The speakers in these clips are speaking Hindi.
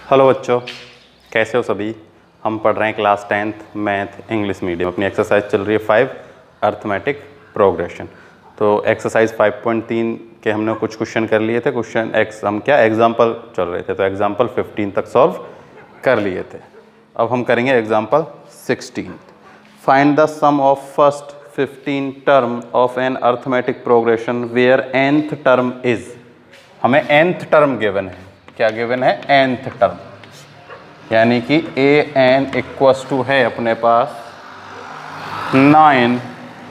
हेलो बच्चों, कैसे हो सभी। हम पढ़ रहे हैं class 10th math English medium. अपनी एक्सरसाइज चल रही है 5 अर्थमेटिक प्रोग्रेशन। तो एक्सरसाइज 5.3 के हमने कुछ क्वेश्चन कर लिए थे। क्वेश्चन हम क्या एग्जाम्पल चल रहे थे, तो एग्जाम्पल 15 तक सॉल्व कर लिए थे। अब हम करेंगे example 16। Find the sum of first 15 term of an arithmetic progression where nth term is. हमें nth टर्म गिवन है। क्या गिवन है? nth टर्म, यानी कि a n इक्वस टू है अपने पास 9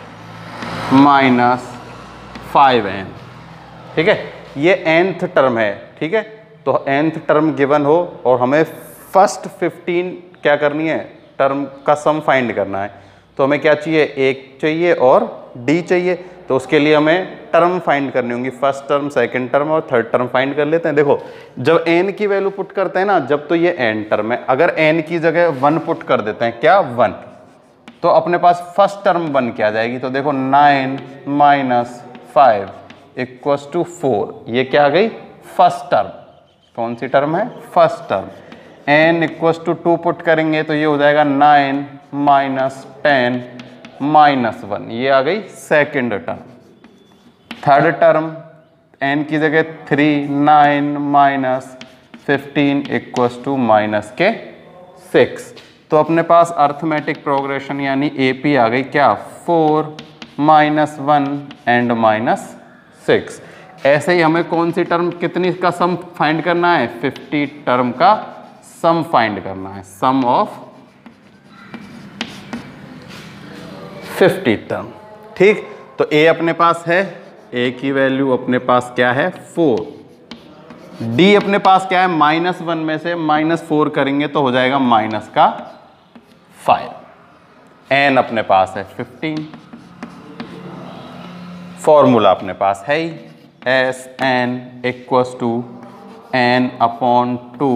माइनस 5n। ठीक है, ये nth टर्म है। ठीक है, तो nth टर्म गिवन हो और हमें फर्स्ट 15 क्या करनी है, टर्म का सम फाइंड करना है। तो हमें क्या चाहिए? एक चाहिए और d चाहिए। तो उसके लिए हमें टर्म फाइंड करनी होंगी, फर्स्ट टर्म, सेकंड टर्म और थर्ड टर्म फाइंड कर लेते हैं। देखो, जब n की वैल्यू पुट करते हैं ना, जब तो ये n टर्म है, अगर n की जगह 1 पुट कर देते हैं, क्या 1, तो अपने पास फर्स्ट टर्म 1 क्या आ जाएगी। तो देखो 9 माइनस 5 इक्वस टू 4, ये क्या आ गई? First term. कौन सी टर्म है? First term. n equals to 2 put करेंगे तो ये हो जाएगा 9 माइनस 10 माइनस 1, ये आ गई second term. Third term n की जगह 3, 9 माइनस 15 इक्वस टू माइनस के 6। तो अपने पास अर्थमेटिक प्रोग्रेशन यानी AP आ गई क्या? 4 माइनस 1 एंड माइनस 6। ऐसे ही हमें कौन सी टर्म, कितनी का सम फाइंड करना है? 50 टर्म का सम फाइंड करना है, सम ऑफ 50 टर्म। ठीक, तो A अपने पास है, A की वैल्यू अपने पास क्या है? 4। D अपने पास क्या है? -1 में से -4 करेंगे तो हो जाएगा माइनस का 5। N अपने पास है 15। फॉर्मूला अपने पास है ही, Sn equals to n upon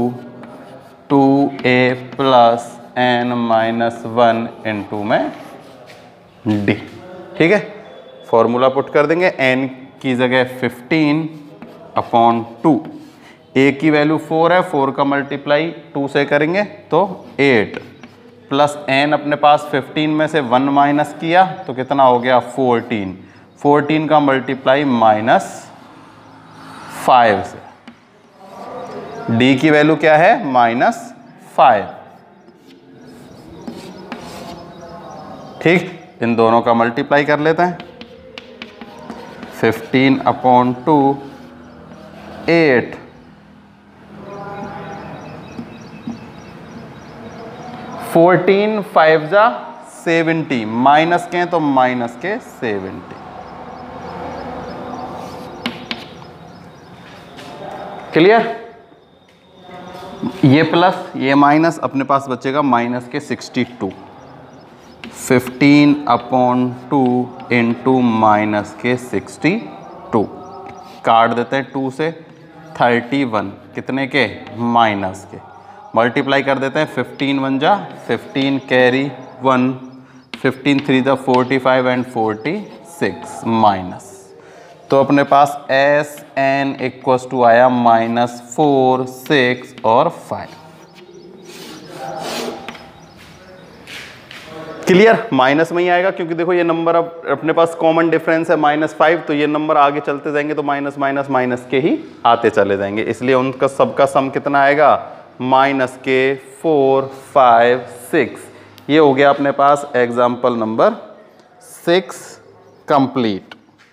2a plus n minus 1 into में d। ठीक है, फॉर्मूला पुट कर देंगे। n की जगह 15 अपॉन 2, a की वैल्यू 4 है, 4 का मल्टीप्लाई 2 से करेंगे तो 8 प्लस n अपने पास 15 में से 1 माइनस किया तो कितना हो गया? 14। 14 का मल्टीप्लाई माइनस 5 से। d की वैल्यू क्या है? -5। ठीक, इन दोनों का मल्टीप्लाई कर लेते हैं। 15 अपॉन 2 8 14 5 जा 70, माइनस के तो माइनस के 70। क्लियर? ये प्लस ये माइनस, अपने पास बचेगा माइनस के 62। 15 अपॉन 2 इंटू माइनस के 62, काट देते हैं 2 से। 31 कितने के? माइनस के। मल्टीप्लाई कर देते हैं, 15 1 जा 15 कैरी 1, 15 3 जा 45 एंड 46 माइनस। तो अपने पास Sn इक्वस टू आया -4 6 और 5। क्लियर? माइनस में ही आएगा क्योंकि देखो ये नंबर अब अपने पास कॉमन डिफरेंस है -5, तो ये नंबर आगे चलते जाएंगे तो माइनस माइनस माइनस के ही आते चले जाएंगे, इसलिए उनका सबका सम कितना आएगा? माइनस के 4 5 6। ये हो गया अपने पास example number 6 complete.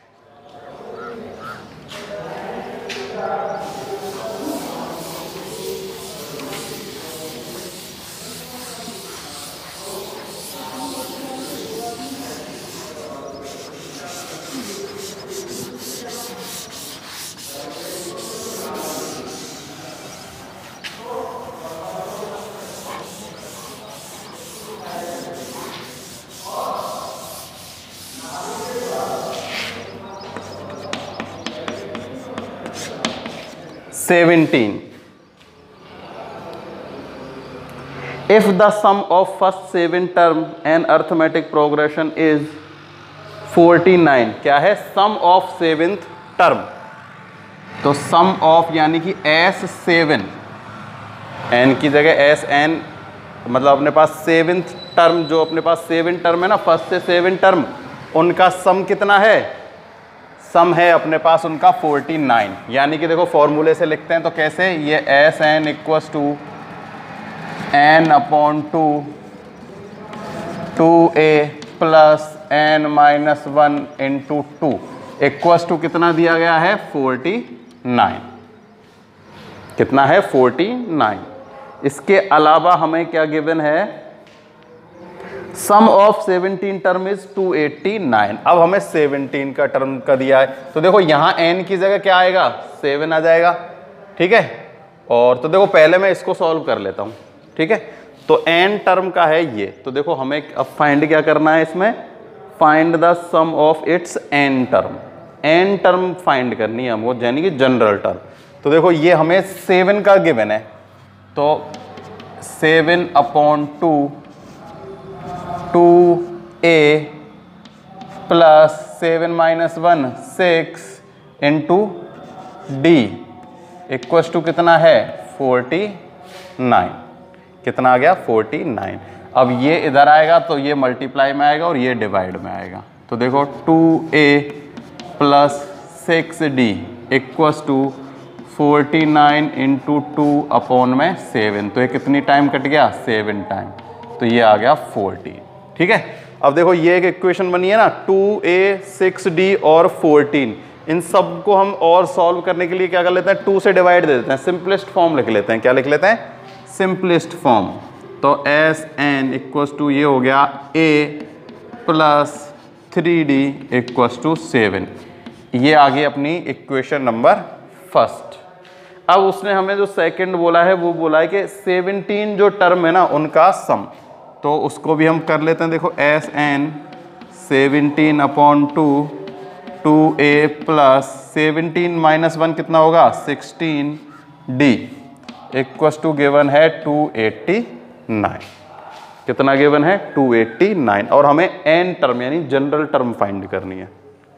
If the sum of first 7 term and arithmetic progression is 49, क्या है? sum of 7th term। तो sum of यानी कि S7 n की जगह एस एन, मतलब अपने पास सेवेंथ टर्म, जो अपने पास 7 टर्म है ना, फर्स्ट से 7 टर्म, उनका सम कितना है? सम है अपने पास उनका 49। यानी कि देखो फॉर्मूले से लिखते हैं तो कैसे, ये S N equals to N upon two A plus N minus 1 into 2 equals to कितना दिया गया है? 49। कितना है? 49। इसके अलावा हमें क्या गिवन है? Sum of 17 term is 289। अब हमें 17 का टर्म का दिया है, तो देखो यहां n की जगह क्या आएगा? 7 आ जाएगा, ठीक है। और तो देखो पहले मैं इसको सॉल्व कर लेता हूं, ठीक है। तो n टर्म का है ये, तो देखो हमें अब फाइंड क्या करना है इसमें? Find the sum of its n term. n term find करनी है हमको, यानी कि जनरल टर्म। तो देखो ये हमें 7 का गिवन है, तो 7 upon 2a plus 7 minus 1 6 into D equals to कितना है? 49। कितना आ गया? 49। अब ये इधर आएगा तो ये मल्टीप्लाई में आएगा और ये डिवाइड में आएगा। तो देखो 2a plus 6d equals to 49 into 2 upon में 7। तो ये कितनी टाइम कट गया? 7 टाइम। तो ये आ गया 40, ठीक है। अब देखो ये एक इक्वेशन बनी है ना, 2a 6d और 14, इन सब को हम और सॉल्व करने के लिए क्या कर लेते हैं? 2 से डिवाइड दे देते हैं, सिंपलेस्ट फॉर्म लिख लेते हैं। क्या लिख लेते हैं? Simplest form. तो एस एन इक्वस टू ये हो गया a plus 3d equals to 7। ये आ गई अपनी इक्वेशन नंबर फर्स्ट। अब उसने हमें जो सेकंड बोला है वो बोला है कि 17 जो टर्म है ना उनका सम, तो उसको भी हम कर लेते हैं। देखो S N 17 upon 2a plus 17 minus 1 कितना होगा? 16d इक्वस टू गिवन है 289। कितना गिवन है? 289। और हमें n टर्म यानी जनरल टर्म फाइंड करनी है।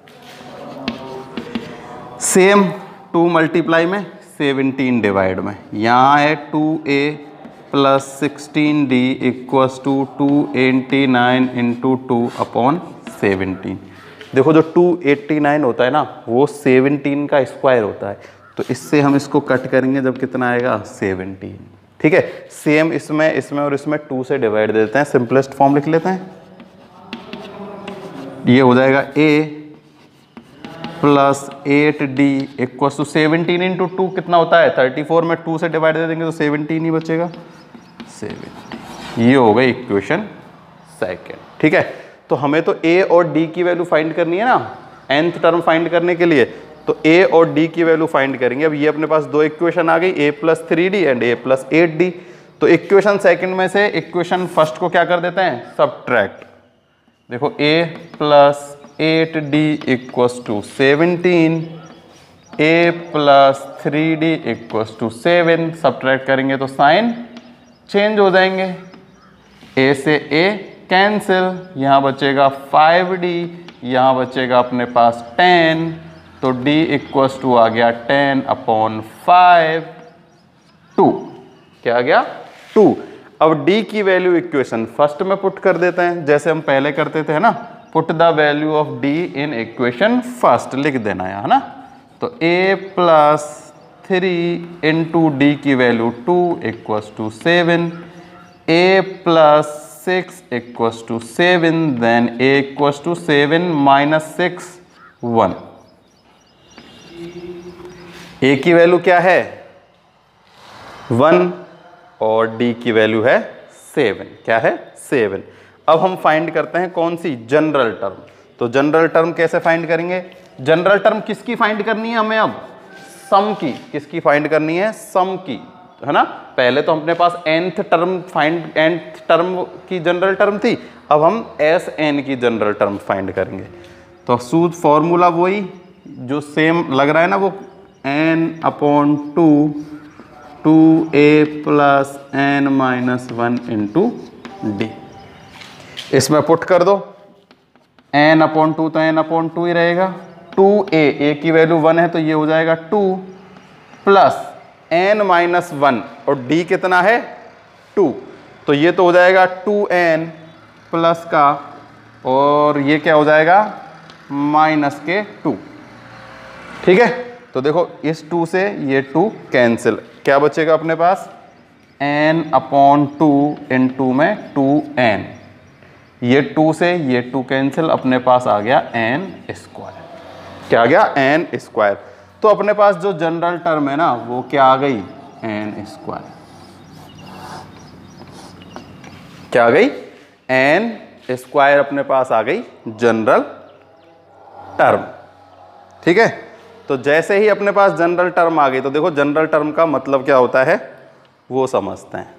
सेम 2 मल्टीप्लाई में 17 डिवाइड में, यहाँ है 2a plus 16d equals to 289 into 2 upon 17। देखो जो 289 होता है ना वो 17 का स्क्वायर होता है, तो इससे हम इसको कट करेंगे जब कितना आएगा? 17, ठीक है। सेम इसमें और इसमें 2 से डिवाइड दे देते हैं, सिंपलेस्ट फॉर्म लिख लेते हैं। ये हो जाएगा a plus 8d equals to 17 into 2 कितना होता है? 34 में 2 से डिवाइड दे देंगे तो 17 ही बचेगा, 7। ये हो गई इक्वेशन सेकेंड, ठीक है। तो हमें तो a और d की वैल्यू फाइंड करनी है ना, nth टर्म फाइंड करने के लिए, तो a और d की वैल्यू फाइंड करेंगे। अब ये अपने पास दो इक्वेशन आ गई, a plus 3d and a plus 8d। तो इक्वेशन सेकेंड में से इक्वेशन फर्स्ट को क्या कर देते हैं? सब्ट्रैक्ट। देखो a plus 8d equals to 17, a plus 3d equals to 7। Subtract करेंगे तो साइन चेंज हो जाएंगे, a से a कैंसिल, यहाँ बचेगा 5d, यहाँ बचेगा अपने पास 10, तो d इक्वस टू आ गया 10 अपॉन 5, 2। क्या आ गया? 2। अब d की वैल्यू इक्वेशन फर्स्ट में पुट कर देते हैं, जैसे हम पहले करते थे, है ना। Put the value of d in equation first, लिख देना है ना। तो a प्लस 3 इंटू डी की value 2 equals to 7, a plus 6 equals to 7, then a equals to 7 minus 6 1। a की वैल्यू क्या है? 1 और d की वैल्यू है 7। क्या है? 7। अब हम फाइंड करते हैं कौन सी? General term. तो जनरल टर्म कैसे फाइंड करेंगे? जनरल टर्म किसकी फाइंड करनी है हमें? अब सम की। किसकी फाइंड करनी है? सम की, है ना। पहले तो अपने पास nth टर्म nth टर्म की जनरल टर्म थी, अब हम एस एन की जनरल टर्म फाइंड करेंगे। तो सूद फॉर्मूला वही जो सेम लग रहा है ना, वो n upon 2a plus n minus 1 into D. इसमें पुट कर दो, n अपॉन 2 तो n अपॉन 2 ही रहेगा। 2a की वैल्यू 1 है तो ये हो जाएगा 2 प्लस n माइनस 1, और d कितना है 2, तो ये तो हो जाएगा 2n प्लस का, और ये क्या हो जाएगा माइनस के 2। ठीक है, तो देखो इस 2 से ये 2 कैंसिल, क्या बचेगा अपने पास n/2 × में 2n, ये 2 से ये 2 कैंसिल, अपने पास आ गया n²। क्या आ गया n²। तो अपने पास जो जनरल टर्म है ना वो क्या आ गई n²। क्या आ गई n² अपने पास आ गई जनरल टर्म। ठीक है, तो जैसे ही अपने पास जनरल टर्म आ गई, तो देखो जनरल टर्म का मतलब क्या होता है वो समझते हैं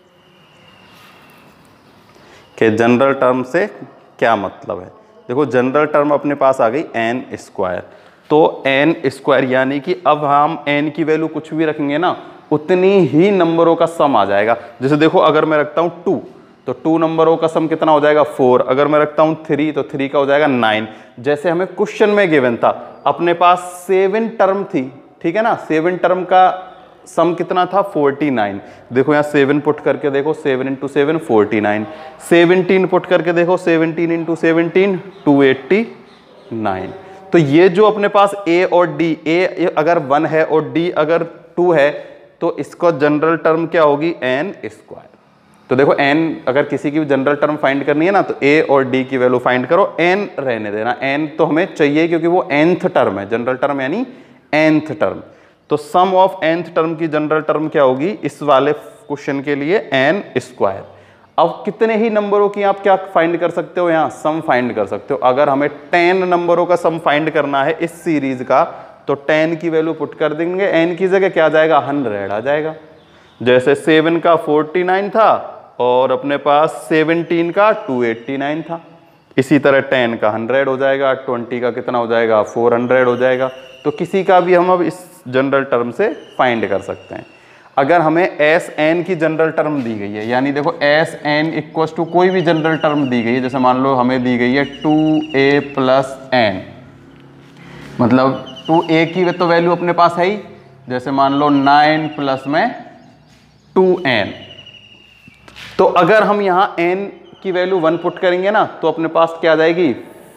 कि जनरल टर्म से क्या मतलब है। देखो जनरल टर्म अपने पास आ गई n², तो n² यानी कि अब हम n की वैल्यू कुछ भी रखेंगे ना उतनी ही नंबरों का सम आ जाएगा। जैसे देखो अगर मैं रखता हूँ 2, तो 2 नंबरों का सम कितना हो जाएगा 4। अगर मैं रखता हूँ 3, तो 3 का हो जाएगा 9। जैसे हमें क्वेश्चन में गिवन था अपने पास 7 टर्म थी, ठीक है ना, 7 टर्म का सम कितना था 49। देखो यहाँ 7 पुट करके देखो, 7 × 7 49, 17 पुट करके देखो, 17 × 17 289। तो ये जो अपने पास a और d, a अगर 1 है और d अगर 2 है, तो इसका जनरल टर्म क्या होगी n²। तो देखो n अगर किसी की भी जनरल टर्म फाइंड करनी है ना, तो a और d की वैल्यू फाइंड करो, n रहने देना, n तो हमें चाहिए क्योंकि वो nth टर्म है, जनरल टर्म यानी nth टर्म। तो सम ऑफ nth टर्म की जनरल टर्म क्या होगी इस वाले क्वेश्चन के लिए n²। अब कितने ही नंबरों की आप क्या फाइंड कर सकते हो, यहाँ सम फाइंड कर सकते हो। अगर हमें 10 नंबरों का सम फाइंड करना है इस सीरीज का, तो 10 की वैल्यू पुट कर देंगे, n की जगह क्या आ जाएगा 100 आ जाएगा। जैसे 7 का 49 था और अपने पास 17 का 289 था, इसी तरह 10 का 100 हो जाएगा, 20 का कितना हो जाएगा 400 हो जाएगा। तो किसी का भी हम अब इस जनरल टर्म से फाइंड कर सकते हैं। अगर हमें Sn की जनरल टर्म दी गई है, यानी देखो Sn इक्वल्स टू कोई भी जनरल टर्म दी गई है, जैसे मान लो हमें दी गई है 2a + n, मतलब 2a की तो वैल्यू अपने पास है ही, जैसे मान लो 9 प्लस में 2n। तो अगर हम यहाँ n की वैल्यू 1 पुट करेंगे ना, तो अपने पास क्या आ जाएगी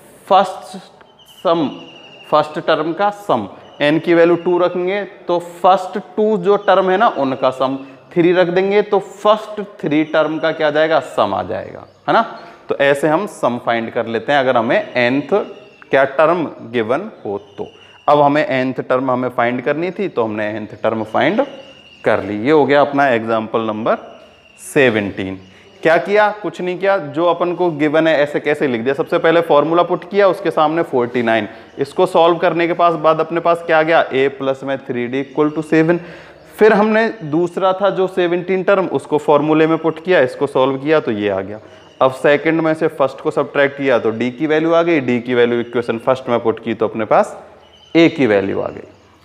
फर्स्ट टर्म का सम। n की वैल्यू 2 रखेंगे तो फर्स्ट 2 जो टर्म है ना उनका सम, 3 रख देंगे तो फर्स्ट 3 टर्म का क्या आ जाएगा सम आ जाएगा, है ना। तो ऐसे हम सम फाइंड कर लेते हैं अगर हमें nth क्या टर्म गिवन हो तो। अब हमें nth टर्म हमें फाइंड करनी थी, तो हमने nth टर्म फाइंड कर ली। ये हो गया अपना एग्जाम्पल नंबर 17। क्या किया, कुछ नहीं किया, जो अपन को गिवन है ऐसे कैसे लिख दिया। सबसे पहले फॉर्मूला पुट किया, उसके सामने 49, इसको सॉल्व करने के बाद अपने पास क्या आ गया a प्लस में 3d = 7। फिर हमने दूसरा था जो 17 टर्म, उसको फॉर्मूले में पुट किया, इसको सॉल्व किया तो ये आ गया। अब सेकंड में से फर्स्ट को सब्ट्रैक्ट किया तो d की वैल्यू आ गई, d की वैल्यू इक्वेशन फर्स्ट में पुट की तो अपने पास a की वैल्यू आ गई।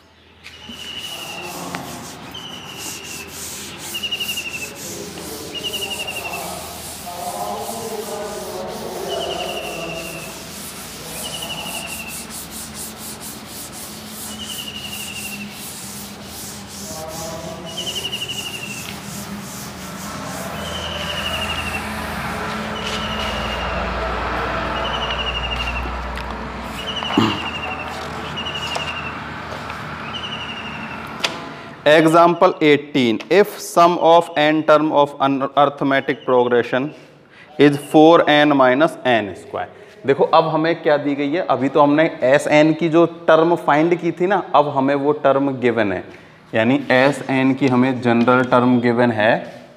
Example 18. If sum of n term of arithmetic progression is 4n minus n²। देखो अब हमें क्या दी गई है, अभी तो हमने Sn की जो टर्म फाइंड की थी ना, अब हमें वो टर्म गिवन है, यानी Sn की हमें जनरल टर्म गिवन है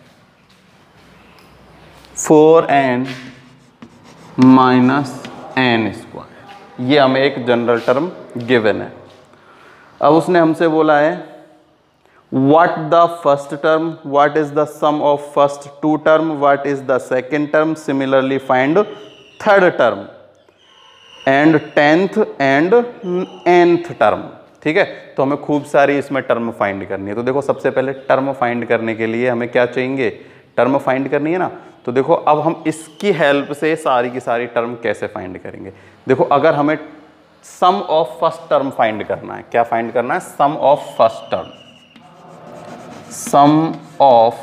4n minus n²। ये हमें एक जनरल टर्म गिवन है। अब उसने हमसे बोला है what the first term, what is the sum of first 2 term, what is the second term, similarly find third term and 10th and nth term। ठीक है, तो हमें खूब सारी इसमें टर्म फाइंड करनी है। तो देखो सबसे पहले टर्म फाइंड करने के लिए हमें क्या चाहिए, टर्म फाइंड करनी है ना। तो देखो अब हम इसकी हेल्प से सारी की सारी टर्म कैसे फाइंड करेंगे। देखो अगर हमें sum of first term find करना है, क्या फाइंड करना है, sum of first term. Sum of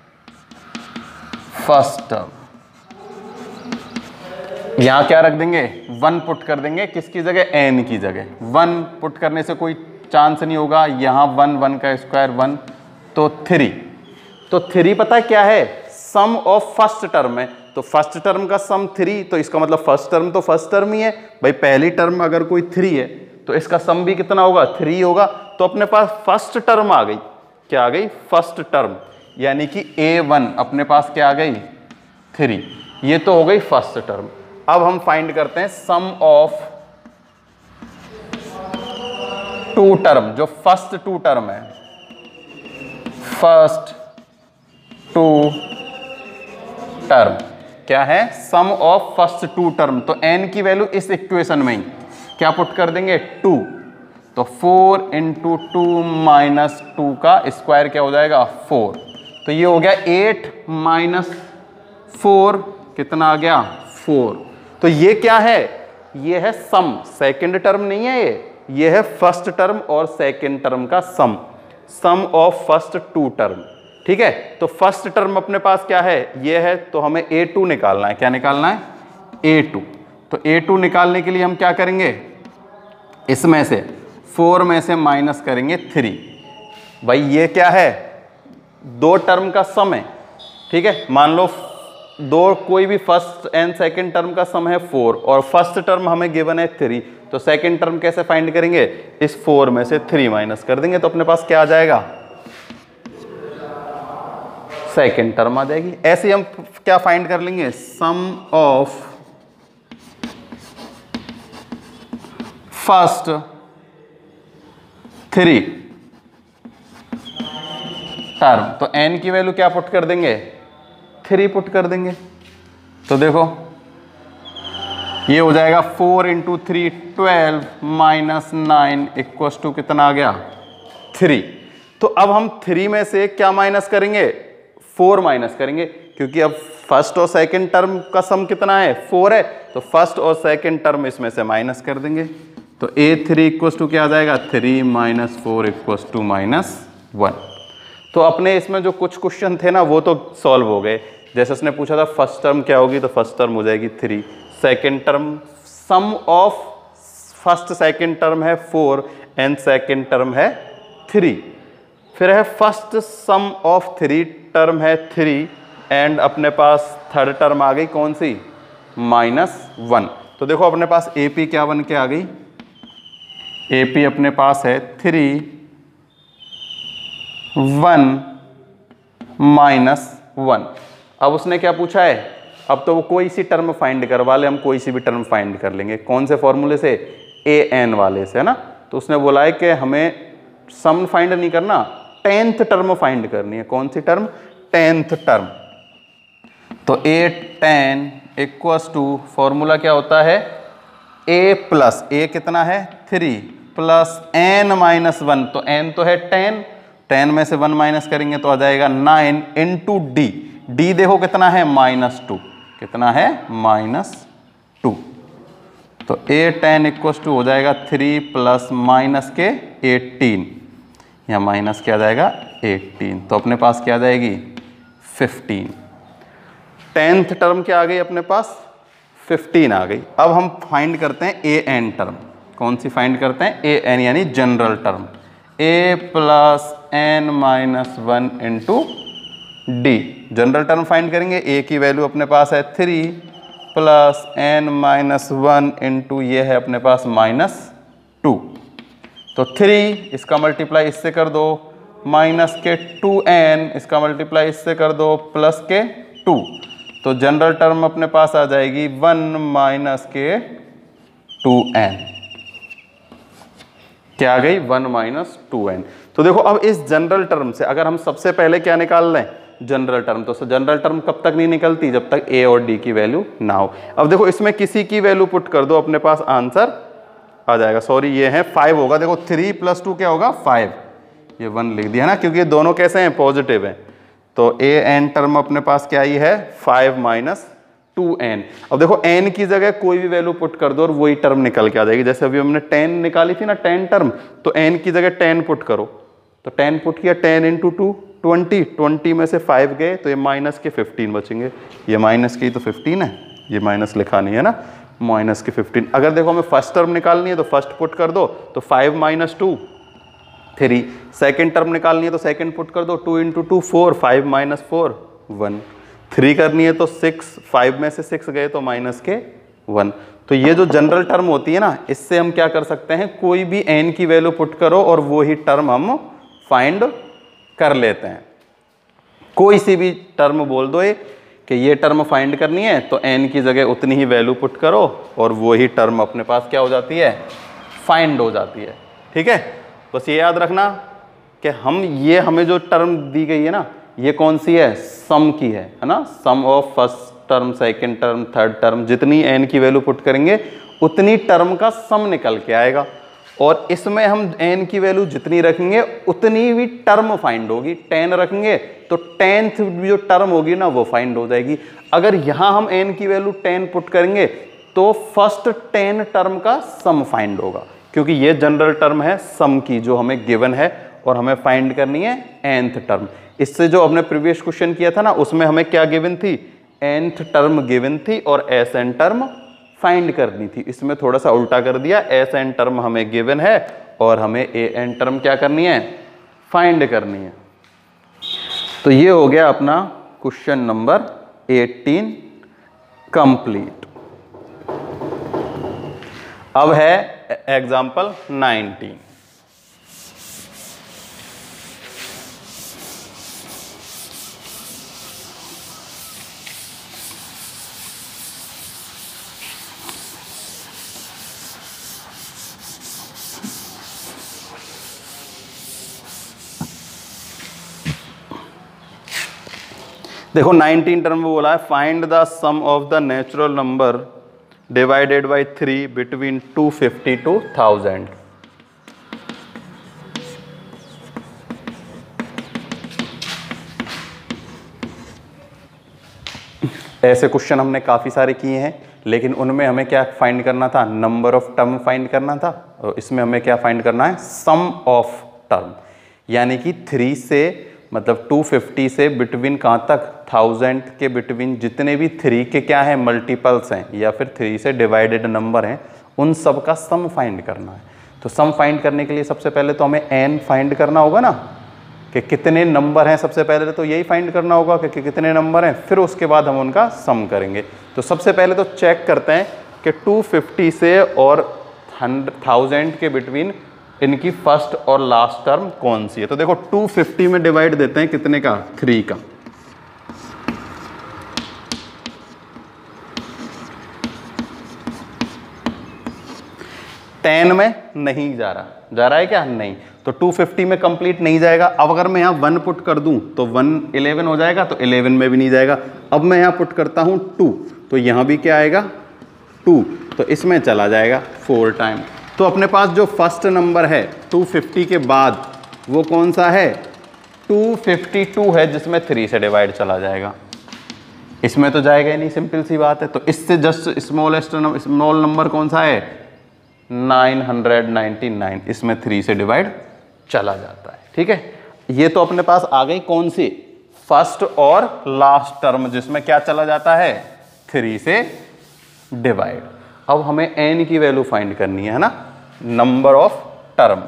first term, यहां क्या रख देंगे 1 पुट कर देंगे, किसकी जगह n की जगह। 1 पुट करने से कोई चांस नहीं होगा, यहां 1 1 का स्क्वायर 1 तो 3, तो 3 पता है क्या है सम ऑफ फर्स्ट टर्म है, तो फर्स्ट टर्म का सम 3, तो इसका मतलब फर्स्ट टर्म तो फर्स्ट टर्म ही है भाई, पहली टर्म अगर कोई 3 है तो इसका सम भी कितना होगा 3 होगा, तो अपने पास फर्स्ट टर्म आ गई, क्या आ गई फर्स्ट टर्म, यानी कि a1 अपने पास क्या आ गई 3, ये तो हो गई फर्स्ट टर्म। अब हम फाइंड करते हैं सम ऑफ 2 टर्म, जो फर्स्ट 2 टर्म है, फर्स्ट 2 टर्म क्या है सम ऑफ फर्स्ट 2 टर्म, तो n की वैल्यू इस इक्वेशन में ही क्या पुट कर देंगे 2, तो 4 × 2 - 2 का स्क्वायर क्या हो जाएगा 4, तो ये हो गया 8 - 4 कितना आ गया 4, तो ये क्या है ये है सम, सेकंड टर्म नहीं है ये है फर्स्ट टर्म और सेकंड टर्म का sum, sum of first 2 term, ठीक है। तो फर्स्ट टर्म अपने पास क्या है ये है, तो हमें a2 निकालना है, क्या निकालना है a2, तो a2 निकालने के लिए हम क्या करेंगे इसमें से 4 में से माइनस करेंगे 3, भाई ये क्या है 2 टर्म का सम है, ठीक है, मान लो 2 कोई भी फर्स्ट एंड सेकंड टर्म का सम है 4 और फर्स्ट टर्म हमें गिवन है 3, तो सेकंड टर्म कैसे फाइंड करेंगे इस 4 में से 3 माइनस कर देंगे, तो अपने पास क्या आ जाएगा सेकंड टर्म आ जाएगी। ऐसे ही हम क्या फाइंड कर लेंगे सम ऑफ फर्स्ट 3 टर्म, तो n की वैल्यू क्या पुट कर देंगे 3 पुट कर देंगे, तो देखो ये हो जाएगा 4 × 3 12 - 9 = कितना आ गया 3, तो अब हम 3 में से क्या माइनस करेंगे 4 माइनस करेंगे, क्योंकि अब फर्स्ट और सेकंड टर्म का सम कितना है 4 है, तो फर्स्ट और सेकंड टर्म इसमें से माइनस कर देंगे, तो a3 = क्या आ जाएगा 3 - 4 = -1। तो अपने इसमें जो कुछ क्वेश्चन थे ना वो तो सॉल्व हो गए, जैसे उसने पूछा था फर्स्ट टर्म क्या होगी, तो फर्स्ट टर्म हो जाएगी 3, second term sum of first second term है 4 एंड सेकंड टर्म है 3, फिर है फर्स्ट सम ऑफ 3 टर्म है 3 एंड अपने पास थर्ड टर्म आ गई कौन सी -1, तो देखो अपने पास AP क्या बन के आ गई, AP अपने पास है 3 1 -1। अब उसने क्या पूछा है, अब तो वो कोई सी टर्म फाइंड करवा ले, हम कोई सी भी टर्म फाइंड कर लेंगे, कौन से फॉर्मूले से an वाले से, है ना, तो उसने बोला है कि हमें सम फाइंड नहीं करना 10th टर्म फाइंड करनी है, कौन सी टर्म 10th टर्म, तो a10 = फॉर्मूला क्या होता है a कितना है 3 प्लस n - 1, तो n तो है 10 में से 1 माइनस करेंगे तो आ जाएगा 9 × d देखो कितना है -2, कितना है -2, तो a10 = हो जाएगा 3 प्लस माइनस के 18, यहाँ माइनस क्या आ जाएगा 18, तो अपने पास क्या आ जाएगी 15, 10th टर्म क्या आ गई अपने पास 15 आ गई। अब हम फाइंड करते हैं an टर्म, कौन सी फाइंड करते हैं an यानी general term, a + n - 1 × d, general term find करेंगे, a की वैल्यू अपने पास है 3 प्लस n - 1 × ये है अपने पास -2, तो 3 इसका मल्टीप्लाई इससे कर दो, माइनस के 2n इसका मल्टीप्लाई इससे कर दो, प्लस के 2, तो जनरल टर्म अपने पास आ जाएगी 1 - के 2n, क्या आ गई 1 - 2n। तो देखो अब इस जनरल टर्म से अगर हम सबसे पहले क्या निकाल लें जनरल टर्म, तो जनरल टर्म कब तक नहीं निकलती जब तक a और d की वैल्यू ना हो। अब देखो इसमें किसी की वैल्यू पुट कर दो, अपने पास आंसर आ जाएगा, सॉरी ये है 5 होगा, देखो 3 + 2 क्या होगा 5, ये 1 लिख दिया ना, क्योंकि ये दोनों कैसे हैं पॉजिटिव हैं, तो an टर्म अपने पास क्या आई है 5 - 2n। अब देखो n की जगह कोई भी वैल्यू पुट कर दो और वही टर्म निकल के आ जाएगी, जैसे अभी हमने 10 निकाली थी ना 10 टर्म, तो n की जगह 10 पुट करो, तो 10 पुट किया 10 × 2 20, 20 में से 5 गए तो ये माइनस के 15 बचेंगे, ये माइनस के ही तो 15 है, ये माइनस लिखा नहीं है ना, माइनस के 15। अगर देखो हमें फर्स्ट टर्म निकालनी है तो फर्स्ट पुट कर दो, तो 5 - 2 3। सेकेंड टर्म निकालनी है तो सेकेंड पुट कर दो, 2 × 2 4, 5 - 4 1। 3 करनी है तो 6, 5 में से 6 गए तो माइनस के 1। तो ये जो जनरल टर्म होती है ना, इससे हम क्या कर सकते हैं, कोई भी n की वैल्यू पुट करो और वो ही टर्म हम फाइंड कर लेते हैं। कोई सी भी टर्म बोल दो कि ये टर्म फाइंड करनी है तो n की जगह उतनी ही वैल्यू पुट करो और वो ही टर्म अपने पास क्या हो जाती है, फाइंड हो जाती है। ठीक है, बस ये याद रखना कि हमें जो टर्म दी गई है ना, ये कौन सी है, सम की है ना, sum of first term, second term, third term, जितनी n की वैल्यू पुट करेंगे उतनी टर्म का सम निकल के आएगा। और इसमें हम n की वैल्यू जितनी रखेंगे उतनी ही टर्म फाइंड होगी। 10 रखेंगे तो 10th जो टर्म होगी ना वो फाइंड हो जाएगी। अगर यहाँ हम n की वैल्यू 10 पुट करेंगे तो फर्स्ट 10 टर्म का सम फाइंड होगा, क्योंकि ये जनरल टर्म है सम की जो हमें गिवन है और हमें फाइंड करनी है nth टर्म। इससे जो हमने प्रीवियस क्वेश्चन किया था ना, उसमें हमें क्या गिवन थी, nth टर्म गिवन थी और Sn टर्म फाइंड करनी थी। इसमें थोड़ा सा उल्टा कर दिया, Sn टर्म हमें गिवन है और हमें An टर्म क्या करनी है, फाइंड करनी है। तो ये हो गया अपना क्वेश्चन नंबर 18 कंप्लीट। अब है एग्जाम्पल 19। देखो 19 टर्म में बोला है, find the sum of the natural number divided by 3 between 250 to 1000। ऐसे क्वेश्चन हमने काफ़ी सारे किए हैं, लेकिन उनमें हमें क्या फाइंड करना था, नंबर ऑफ टर्म फाइंड करना था। और इसमें हमें क्या फाइंड करना है, सम ऑफ टर्म, यानी कि 3 से मतलब 250 से बिटवीन कहाँ तक, 1000 के बिटवीन जितने भी 3 के क्या है मल्टीपल्स हैं या फिर 3 से डिवाइडेड नंबर हैं, उन सब का सम फाइंड करना है। तो सम फाइंड करने के लिए सबसे पहले तो हमें n फाइंड करना होगा ना, कि कितने नंबर हैं। सबसे पहले तो यही फाइंड करना होगा कि कितने नंबर हैं, फिर उसके बाद हम उनका सम करेंगे। तो सबसे पहले तो चेक करते हैं कि 250 से और 1000 के बिटवीन इनकी फर्स्ट और लास्ट टर्म कौन सी है। तो देखो 250 में डिवाइड देते हैं कितने का, 3 का। टेन में नहीं जा रहा है क्या, नहीं। तो 250 में कंप्लीट नहीं जाएगा। अब अगर मैं यहाँ 1 पुट कर दूं तो 1 11 हो जाएगा, तो 11 में भी नहीं जाएगा। अब मैं यहाँ पुट करता हूँ 2, तो यहाँ भी क्या आएगा 2, तो इसमें चला जाएगा 4 टाइम। तो अपने पास जो फर्स्ट नंबर है 250 के बाद वो कौन सा है, 252 है, जिसमें 3 से डिवाइड चला जाएगा। इसमें तो जाएगा ही नहीं, सिंपल सी बात है। तो इससे जस्ट स्मॉल नंबर कौन सा है, 999, इसमें 3 से डिवाइड चला जाता है। ठीक है, ये तो अपने पास आ गई कौन सी, फर्स्ट और लास्ट टर्म, जिसमें क्या चला जाता है 3 से डिवाइड। अब हमें n की वैल्यू फाइंड करनी है ना, number of term,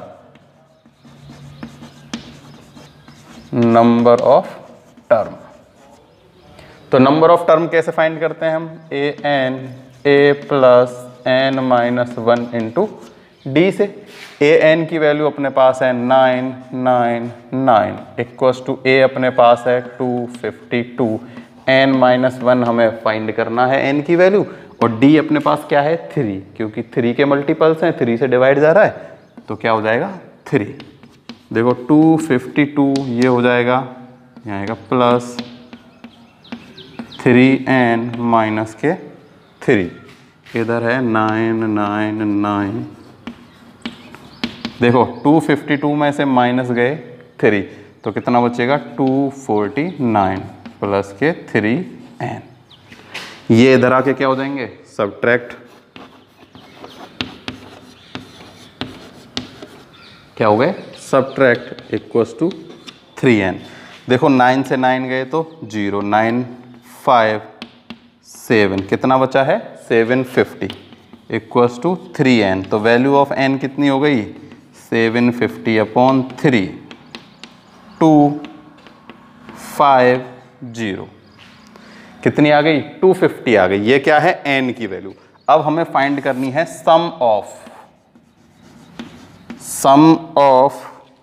number of term. तो नंबर ऑफ टर्म कैसे फाइंड करते हैं हम, a plus n minus 1 into D से। an की वैल्यू अपने पास है 999 इक्वल्स टू a अपने पास है 252, n माइनस 1 हमें फाइंड करना है n की वैल्यू, और d अपने पास क्या है 3, क्योंकि 3 के मल्टीपल्स हैं, 3 से डिवाइड जा रहा है, तो क्या हो जाएगा 3। देखो 252 ये हो जाएगा, यहाँ आएगा प्लस 3n माइनस के 3, इधर है 999। देखो 252 में से माइनस गए 3, तो कितना बचेगा 249 प्लस के 3n। ये इधर आके क्या हो जाएंगे, सबट्रैक्ट, क्या हो गए, सबट्रैक्ट इक्वल्स टू 3n। देखो 9 से 9 गए तो 0, 9 5 7, कितना बचा है 750 इक्वल्स टू 3n। तो वैल्यू ऑफ n कितनी हो गई 750 अपॉन 3 250, कितनी आ गई 250 आ गई। ये क्या है n की वैल्यू। अब हमें फाइंड करनी है सम ऑफ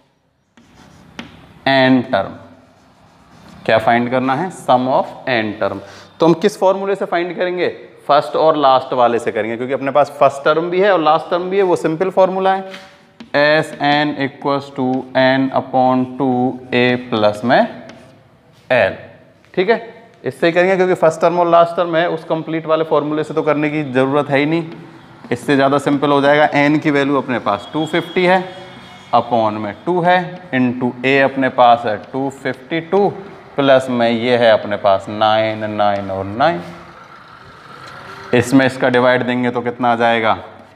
n टर्म। क्या फाइंड करना है सम ऑफ n टर्म। तो हम किस फॉर्मूले से फाइंड करेंगे, फर्स्ट और लास्ट वाले से करेंगे, क्योंकि अपने पास फर्स्ट टर्म भी है और लास्ट टर्म भी है, वो सिंपल फॉर्मूला है S N equals to N upon 2a plus में l। ठीक है, इससे ही करेंगे क्योंकि फर्स्ट टर्म और लास्ट टर्म है, उस कंप्लीट वाले फॉर्मूले से तो करने की ज़रूरत है ही नहीं। इससे ज़्यादा सिंपल हो जाएगा। n की वैल्यू अपने पास 250 है, अपॉन में 2 है, इंटू a अपने पास है 252 प्लस में ये है अपने पास 9 9 और 9। इसमें इसका डिवाइड देंगे तो कितना आ जाएगा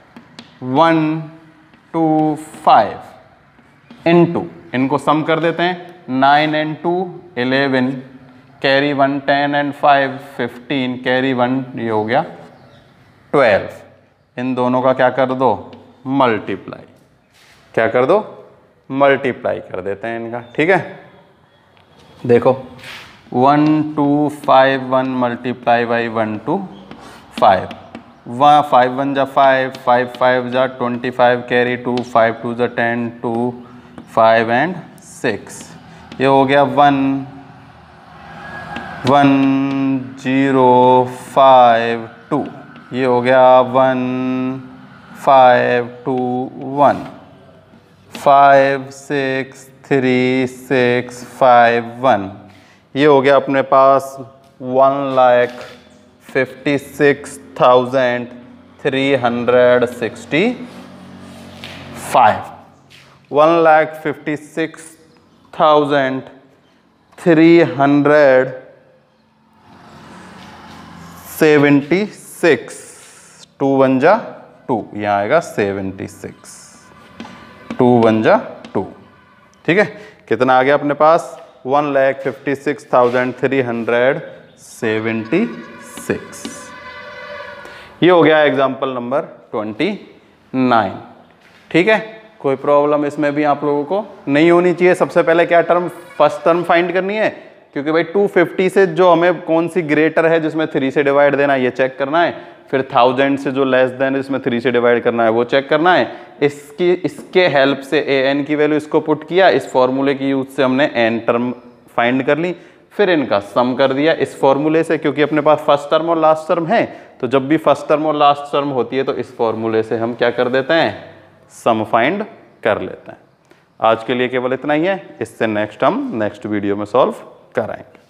125 इंटू, इनको सम कर देते हैं 9 and 2 11, कैरी 1 10 and 5 15, कैरी 1 ये हो गया 12। इन दोनों का क्या कर दो मल्टीप्लाई, क्या कर दो मल्टीप्लाई कर देते हैं इनका। ठीक है, देखो 1251 मल्टीप्लाई बाई 125, 5 1 जा 5, 5 5 जा 25, कैरी 2, 5 2 जा 10, 2 5 and 6, ये हो गया 11052, ये हो गया 1521, 56361, ये हो गया अपने पास 1,56,365, 1,56,376, 2 1 जा 2, यहाँ आएगा 76, 2 1 जा 2। ठीक है, कितना आ गया अपने पास 1,56,376। ये हो गया एग्जाम्पल नंबर 29। ठीक है, कोई प्रॉब्लम इसमें भी आप लोगों को नहीं होनी चाहिए। सबसे पहले क्या टर्म फर्स्ट टर्म फाइंड करनी है, क्योंकि भाई 250 से जो हमें कौन सी ग्रेटर है जिसमें 3 से डिवाइड देना है ये चेक करना है, फिर 1000 से जो लेस देन है जिसमें 3 से डिवाइड करना है वो चेक करना है। इसके हेल्प से an की वैल्यू इसको पुट किया, इस फॉर्मूले की यूज से हमने n टर्म फाइंड कर ली, फिर इनका सम कर दिया इस फॉर्मूले से, क्योंकि अपने पास फर्स्ट टर्म और लास्ट टर्म है, तो जब भी फर्स्ट टर्म और लास्ट टर्म होती है तो इस फॉर्मूले से हम क्या कर देते हैं सम फाइंड कर लेते हैं। आज के लिए केवल इतना ही है, इससे नेक्स्ट हम नेक्स्ट वीडियो में सॉल्व कराएंगे।